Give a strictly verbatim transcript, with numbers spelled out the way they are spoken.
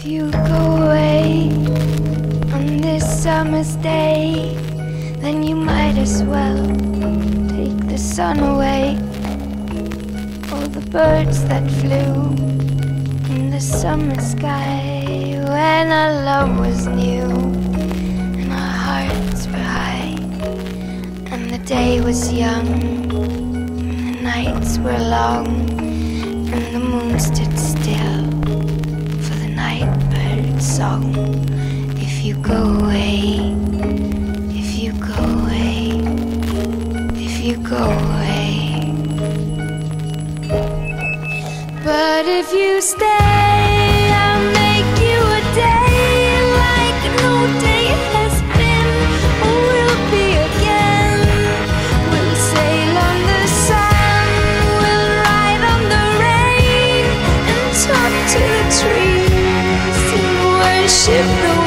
you go away on this summer's day, then you might as well take the sun away. All the birds that flew in the summer sky when our love was new and our hearts were high, and the day was young and the nights were long, and the moon stood still for the night bird's song. If you go away, if you go away, if you go away. But if you stay, I'll make you a day like no day has been or will be again. We'll sail on the sun, we'll ride on the rain, and talk to the trees and worship the